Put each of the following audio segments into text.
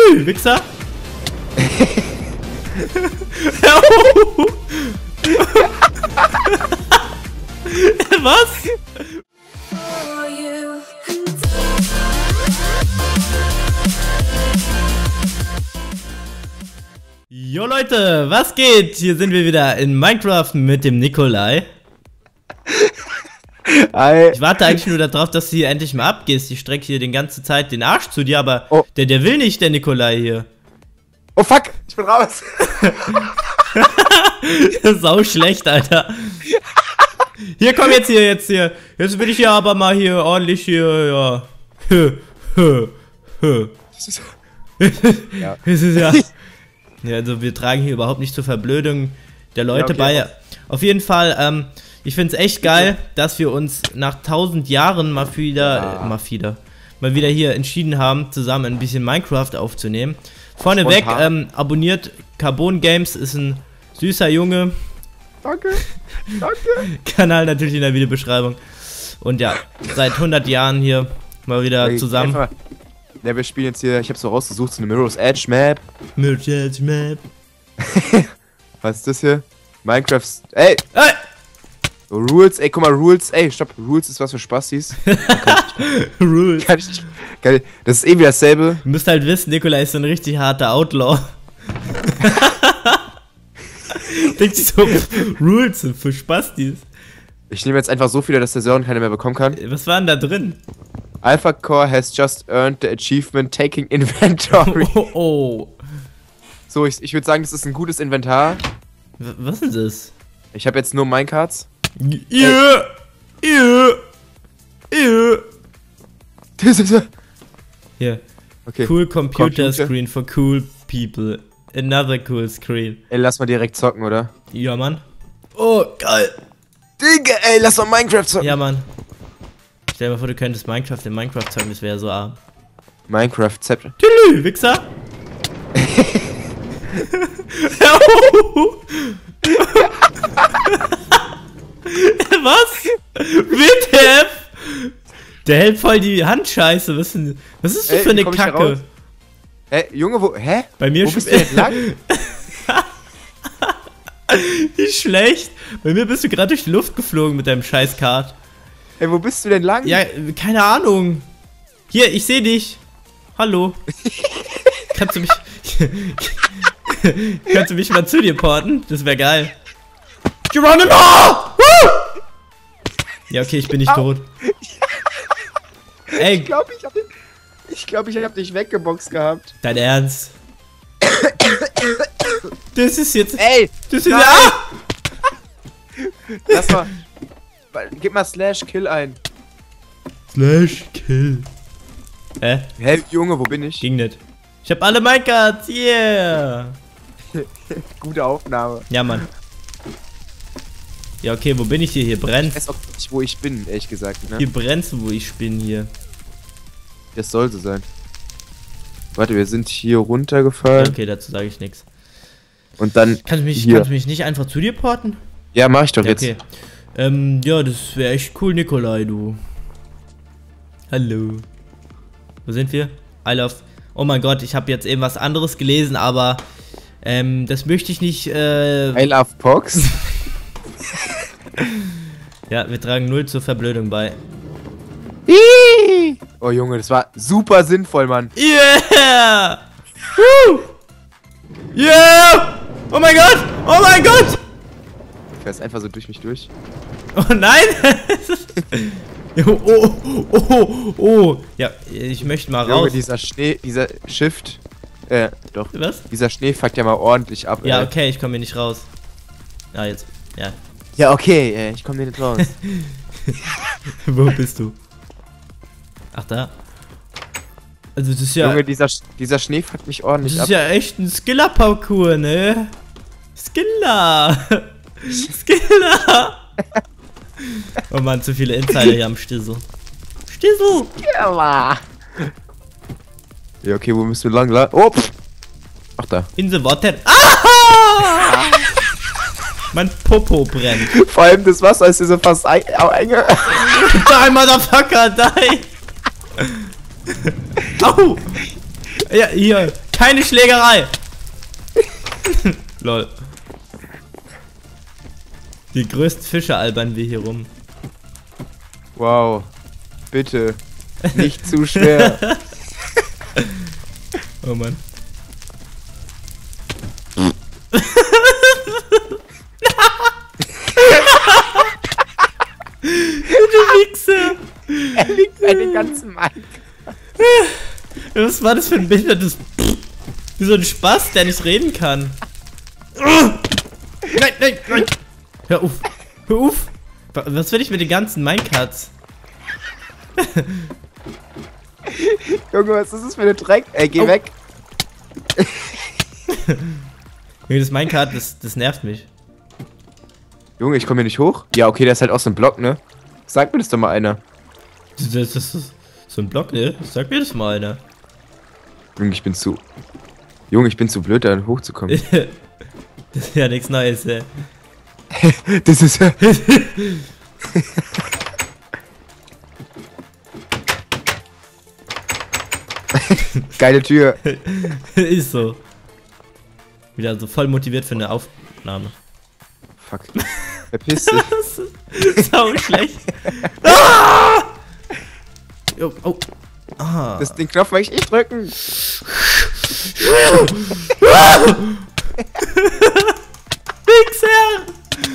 Tschüss, Wichser. Was? Jo Leute, was geht? Hier sind wir wieder in Minecraft mit dem Nikolai. Hi. Ich warte eigentlich nur darauf, dass du hier endlich mal abgehst. Ich strecke hier die ganze Zeit den Arsch zu dir, aber der will nicht, der Nikolai hier. Oh fuck, ich bin raus. Sau schlecht, Alter. Hier, komm jetzt hier. Jetzt will ich hier aber mal hier ordentlich hier, ja. Ja. Es ist ja. Ja, also wir tragen hier überhaupt nicht zur Verblödung der Leute bei. Auf jeden Fall, ich find's echt geil, dass wir uns nach 1000 Jahren mal wieder hier entschieden haben, zusammen ein bisschen Minecraft aufzunehmen. Vorneweg, abonniert Carbon Games, ist ein süßer Junge. Danke. Kanal natürlich in der Videobeschreibung. Und ja, seit 100 Jahren hier mal wieder zusammen. Ja, wir spielen jetzt hier, ich habe so rausgesucht, so eine Mirror's Edge Map. Mirror's Edge Map. Was ist das hier? Minecraft. Ey! Rules, ey, guck mal, Rules, ey, stopp, Rules ist was für Spastis. Rules. Geil, das ist irgendwie dasselbe. Du müsst halt wissen, Nikolai ist so ein richtig harter Outlaw. Denkt sich so, Rules für Spastis. Ich nehme jetzt einfach so viele, dass der Sören keine mehr bekommen kann. Was war denn da drin? Alpha Core has just earned the achievement taking inventory. Oh. So, ich würde sagen, das ist ein gutes Inventar. Was ist das? Ich habe jetzt nur Minecarts. Hier. Okay. Cool Computer Screen for cool people. Another cool screen. Ey, lass mal direkt zocken, oder? Ja, Mann. Oh, geil. Digga, ey, lass mal Minecraft zocken. Ja, Mann. Stell dir mal vor, du könntest Minecraft in Minecraft zocken, das wäre so arm. Minecraft Zepter. Tschüss, Wichser. Was? WTF? Der hält voll die Handscheiße. Was ist das für eine Kacke? Hä, Junge, wo? Hä? Bei mir wo bist du denn lang? Wie schlecht. Bei mir bist du gerade durch die Luft geflogen mit deinem scheiß Kart. Ey, wo bist du denn lang? Ja, keine Ahnung. Hier, ich sehe dich. Hallo. Kannst du mich mal zu dir porten? Das wäre geil. Geronimo! Ja, okay, ich bin nicht tot. Ey. Ich glaube, ich hab dich weggeboxt gehabt. Dein Ernst? Das ist jetzt... Ey! Das ist Lass mal. Gib mal /kill ein. /kill. Hä, Junge, wo bin ich? Ging nicht. Ich hab alle Minecarts, yeah! Gute Aufnahme. Ja, Mann. Ja, okay, wo bin ich hier? Hier brennt. Ich weiß auch nicht, wo ich bin, ehrlich gesagt. Ne? Hier brennt's, wo ich bin, hier. Das soll so sein. Warte, wir sind hier runtergefallen. Ja, okay, dazu sage ich nichts. Und dann. Kannst du mich nicht einfach zu dir porten? Ja, mach ich doch ja, jetzt. Okay. Ja, das wäre echt cool, Nikolai, du. Hallo. Wo sind wir? I love. Oh mein Gott, ich habe jetzt eben was anderes gelesen, aber das möchte ich nicht. I love Pox. Ja, wir tragen 0 zur Verblödung bei. Oh Junge, das war super sinnvoll, Mann. Yeah! Woo! Yeah! Oh mein Gott! Oh mein Gott! Du fährst einfach so durch mich durch. Oh nein! Oh. Ja, ich möchte mal Junge, raus. dieser Shift. Doch. Was? Dieser Schnee fuckt ja mal ordentlich ab. Ja, okay, ich komme hier nicht raus. Ah, jetzt. Ja. Ja, okay, ich komme hier nicht raus. Wo bist du? Ach, da. Also, das ist ja. Junge, dieser Schnee fuckt mich ordentlich ab. Das ist ja echt ein Skiller-Parcours, ne? Skiller! Oh Mann, zu viele Insider hier am Stissel. Ja, okay, wo müssen wir lang? Oh! Ach, da. In the water. Ah! Mein Popo brennt. Vor allem das Wasser ist hier so fast einge... Die Motherfucker, die! Au! Ja, hier. keine Schlägerei. Lol. Die größten Fische albern wir hier rum. Wow. Bitte. Nicht zu schwer. Oh Mann. Du Wichser. Er liegt seine ganzen Minecraft. Was war das für ein behindertes... Wie so ein Spaß, der nicht reden kann. Nein, nein, nein. Hör auf. Hör auf. Was will ich mit den ganzen Minecarts? Junge, was ist das für eine Dreck? Ey, geh weg. Junge, das Minecart, das nervt mich. Junge, ich komme hier nicht hoch. Ja, okay, der ist halt aus dem Block, ne? Sag mir das doch mal einer. Das ist so ein Block, ne? Sag mir das mal einer. Junge, ich bin zu blöd, da hochzukommen. Das ist ja nichts Neues, ey. Das ist ja... Geile Tür. Ist so. Wieder so voll motiviert für eine Aufnahme. Fuck. Verpiss dich. Sau schlecht. Ah! Oh, oh. Ah. Den Knopf möchte ich drücken. Wichser!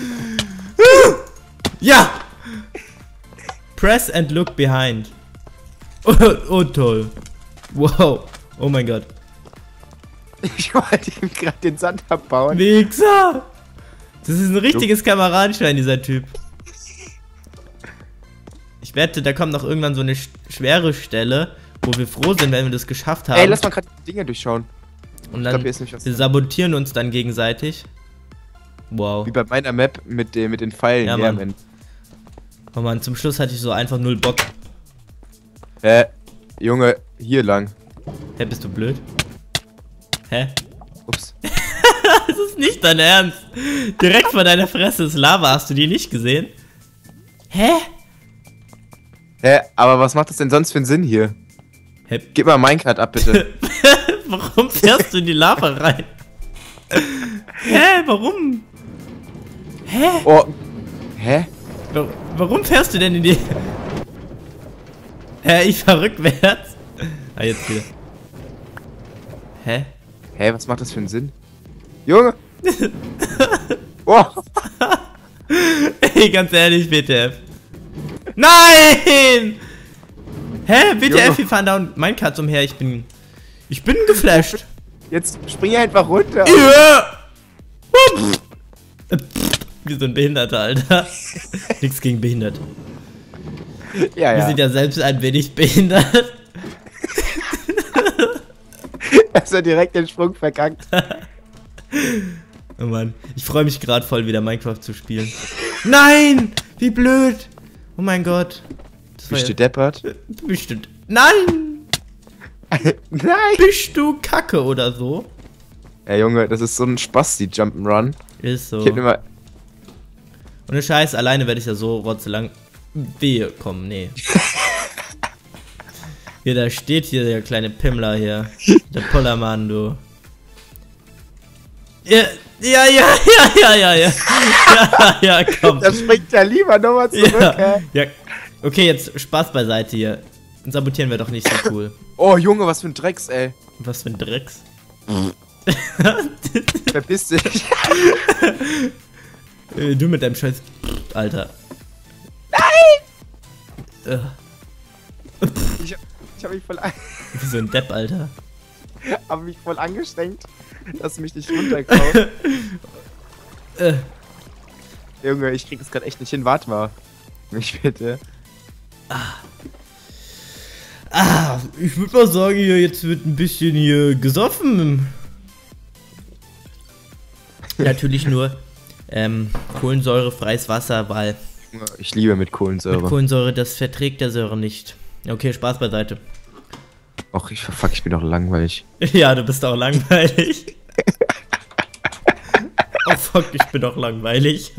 Ja! Press and look behind. Oh, toll. Wow. Oh mein Gott. Ich wollte ihm gerade den Sand abbauen. Wichser! Das ist ein richtiges Kameradenschwein, dieser Typ. Ich wette, da kommt noch irgendwann so eine schwere Stelle, wo wir froh sind, wenn wir das geschafft haben. Ey, lass mal gerade die Dinge durchschauen. Und dann wir sabotieren uns dann gegenseitig. Wow. Wie bei meiner Map mit den Pfeilen. Ja, Mann. Oh Mann, zum Schluss hatte ich so einfach null Bock. Junge, hier lang. Hä, bist du blöd? Hä? Ups. Das ist nicht dein Ernst. Direkt vor deiner Fresse ist Lava, hast du die nicht gesehen? Hä? Hä, aber was macht das denn sonst für einen Sinn hier? Hä? Gib mal Minecart ab, bitte. Warum fährst du in die Lava rein? Hä, warum? Hä? Oh. Hä? Warum fährst du denn in die... Hä, ich fahr rückwärts? Ah, jetzt wieder. Hä? Hä, was macht das für einen Sinn? Junge! Oh! Ey, ganz ehrlich, WTF. Nein! Hä, WTF, wir fahren da und Minecart umher, ich bin geflasht. Jetzt spring einfach runter! Ja! Wie so ein Behinderter, Alter. Nichts gegen behindert. Ja, Wir sind ja selbst ein wenig behindert. Hast du direkt den Sprung verkackt. Oh Mann, ich freue mich gerade voll wieder Minecraft zu spielen. Nein! Wie blöd! Oh mein Gott. Bist du deppert? Bestimmt. Nein! Nein! Bist du Kacke oder so? Ey Junge, das ist so ein Spaß, die Jump'n'Run. Ist so. Ich hab immer... Ohne Scheiß, alleine werde ich ja so rotzelang... Wehe, komm, nee. Hier, da steht hier der kleine Pimmler hier. Der Pollermann, du. Ja, ja, komm. Da springt ja lieber nochmal zurück, ja. Okay, jetzt Spaß beiseite hier. Sabotieren wir doch nicht so cool. Oh, Junge, was für ein Drecks, ey. Was für ein Drecks. Verpiss dich. Du mit deinem Scheiß... Alter. Nein! Ich hab mich voll... Wie so ein Depp, Alter. Hab mich voll angestrengt, dass du mich nicht runterkaust. Junge, ich krieg das gerade echt nicht hin. Warte mal. Mich bitte. Ich würde mal sagen, hier, jetzt wird ein bisschen hier gesoffen. Natürlich nur kohlensäurefreies Wasser, weil... Ich liebe mit Kohlensäure. Mit Kohlensäure, das verträgt der Säure nicht. Okay, Spaß beiseite. Och, fuck, ich bin doch langweilig. Ja, du bist auch langweilig. Oh fuck, ich bin doch langweilig.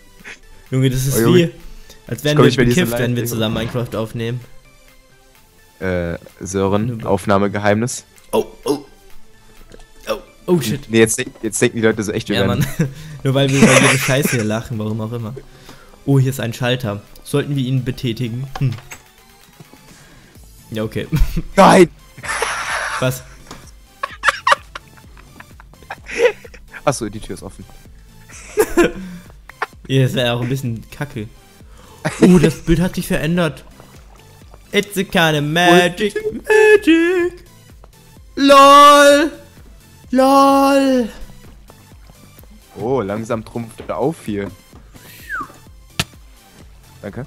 Junge, das ist wie, als wären wir bekifft, wenn wir zusammen Minecraft aufnehmen. Sören, Aufnahmegeheimnis. Oh, oh. Oh shit. Nee, jetzt denken die Leute so echt, ja, Mann. Nur weil wir über jede Scheiße hier lachen, warum auch immer. Oh, hier ist ein Schalter. Sollten wir ihn betätigen? Hm. Ja, okay. Nein! Was? Achso, die Tür ist offen. Ja, das wäre auch ein bisschen kacke. Oh, das Bild hat sich verändert. It's a kind of magic. Magic. LOL. LOL. Oh, langsam trumpft er auf hier. Danke.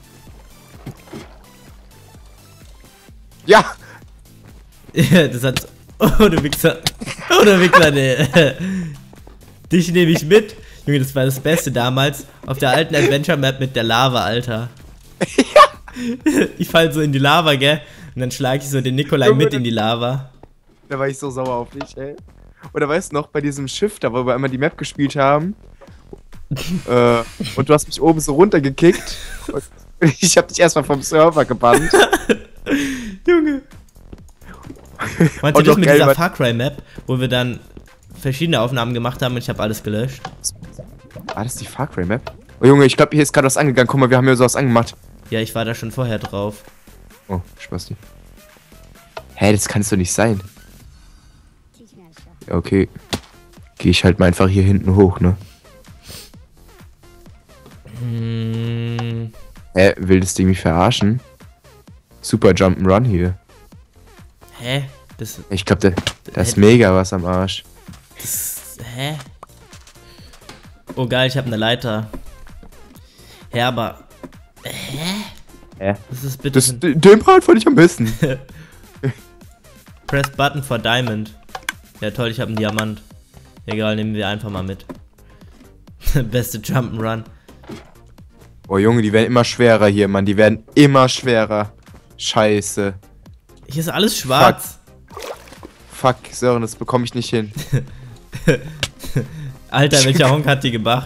Ja! Ja, das hat... Oh, du Wichser. Oh, du Wichser, nee. Dich nehme ich mit. Junge, das war das Beste damals. Auf der alten Adventure-Map mit der Lava, Alter. Ja. Ich fall so in die Lava, gell? Und dann schlage ich so den Nikolai Junge, mit in die Lava. Da war ich so sauer auf dich, ey. Oder weißt du noch, bei diesem Schiff, da wo wir einmal die Map gespielt haben. Und du hast mich oben so runtergekickt. Und ich hab dich erstmal vom Server gebannt. Junge. Meinst du das mit dieser Far Cry Map, wo wir dann verschiedene Aufnahmen gemacht haben und ich habe alles gelöscht? War das die Far Cry Map? Oh Junge, ich glaube, hier ist gerade was angegangen. Guck mal, wir haben hier sowas angemacht. Ja, ich war da schon vorher drauf. Oh, Spasti. Hä, das kann es doch nicht sein. Okay. Gehe ich halt mal einfach hier hinten hoch, ne? Hä, will das Ding mich verarschen? Super Jump'n'Run hier. Hä? Ich glaube, da ist mega was am Arsch. Hä? Oh geil, ich habe eine Leiter. Ja, aber... Hä? Was ist bitte... Den Part fand ich am besten. Press Button for Diamond. Ja toll, ich habe einen Diamant. Egal, nehmen wir einfach mal mit. Beste Jump'n'Run. Oh Junge, die werden immer schwerer hier, Mann. Die werden immer schwerer. Scheiße. Hier ist alles schwarz. Fuck, Sören, das bekomme ich nicht hin. Alter, welcher Honk hat die gemacht?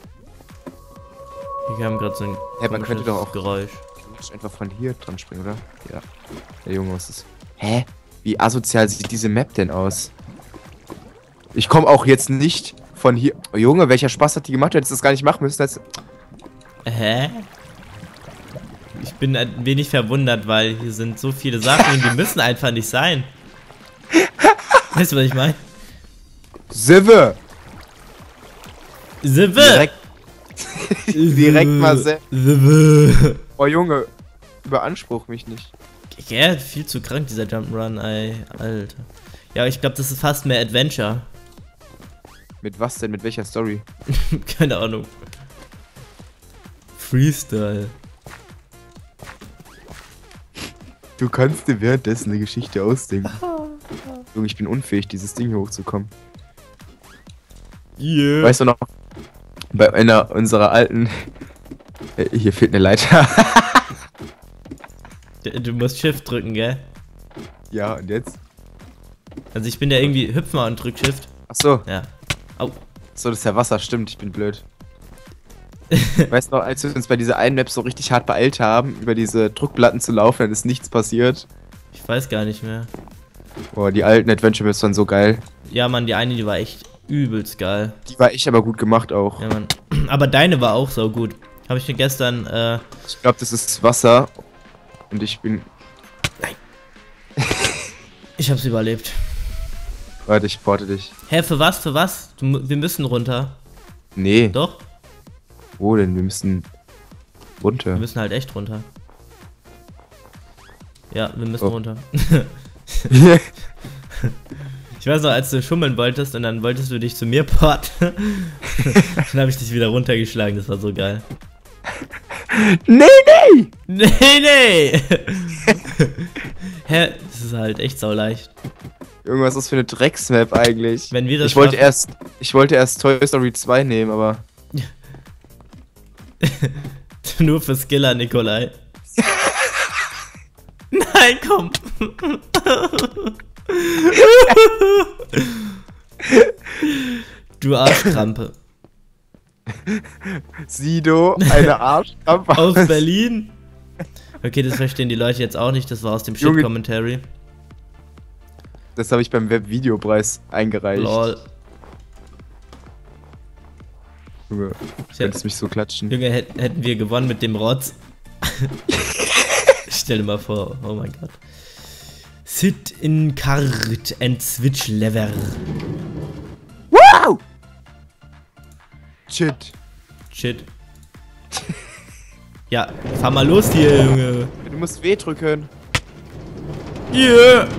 Wir haben gerade so ein man könnte doch auch Geräusch. Einfach von hier dran springen, oder? Ja. Der Junge, was ist... Hä? Wie asozial sieht diese Map denn aus? Ich komme auch jetzt nicht von hier... Oh Junge, welcher Spaß hat die gemacht? Du hättest das gar nicht machen müssen. Hä? Ich bin ein wenig verwundert, weil hier sind so viele Sachen und die müssen einfach nicht sein. Weißt du, was ich meine? Sive! Sive! Direkt mal Sive! Oh Junge, überanspruch mich nicht. Ja, viel zu krank, dieser Jump'n'Run, ey. Alter. Ja, ich glaube, das ist fast mehr Adventure. Mit was denn? Mit welcher Story? Keine Ahnung. Freestyle. Du kannst dir währenddessen eine Geschichte ausdenken. Junge, ich bin unfähig, dieses Ding hier hochzukommen. Yeah. Weißt du noch, bei einer unserer alten... hier fehlt eine Leiter. Du musst Shift drücken, gell? Ja, und jetzt? Also ich bin ja irgendwie... Hüpf mal und drück Shift. Ach so. Ja. Au. So, das ist ja Wasser, stimmt, ich bin blöd. Weißt du noch, als wir uns bei dieser einen Map so richtig hart beeilt haben, über diese Druckplatten zu laufen, dann ist nichts passiert. Ich weiß gar nicht mehr. Boah, die alten Adventure Maps waren so geil. Ja, Mann, die eine, die war echt übelst geil. Die war echt aber gut gemacht auch. Ja, Mann. Aber deine war auch so gut. Habe ich mir gestern, Ich glaube, das ist Wasser. Und ich bin... Nein. Ich hab's überlebt. Warte, ich porte dich. Hä, für was? Für was? Wir müssen runter. Nee. Doch? Wo denn? Wir müssen runter. Wir müssen halt echt runter. Ja, wir müssen runter. Ich weiß noch, als du schummeln wolltest und dann wolltest du dich zu mir porten. Dann habe ich dich wieder runtergeschlagen, das war so geil. Nee! Nee! Hä? Das ist halt echt sauleicht. Irgendwas ist für eine Drecksmap eigentlich. Wenn wir das ich wollte erst Toy Story 2 nehmen, aber... Nur für Skiller, Nikolai. Nein, komm! Du Arschkrampe. Sido, eine Arschkrampe. Aus Berlin. Okay, das verstehen die Leute jetzt auch nicht, das war aus dem Shit-Commentary. Das habe ich beim Webvideopreis eingereicht. Lol. Junge, du könntest mich so klatschen. Junge, hätten wir gewonnen mit dem Rotz. Stell dir mal vor, oh mein Gott. Sit in cart and switch lever. Wow! Shit. Shit. Ja, fahr mal los hier, Junge. Du musst W drücken. Yeah.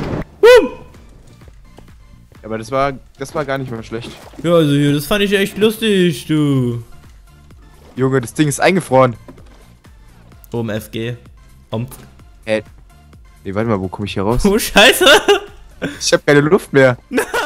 Aber das war gar nicht mal schlecht. Ja, also hier, das fand ich echt lustig, du. Junge, das Ding ist eingefroren. Oben FG. Ompf. Nee, warte mal, wo komme ich hier raus? Oh, Scheiße. Ich habe keine Luft mehr. Nein.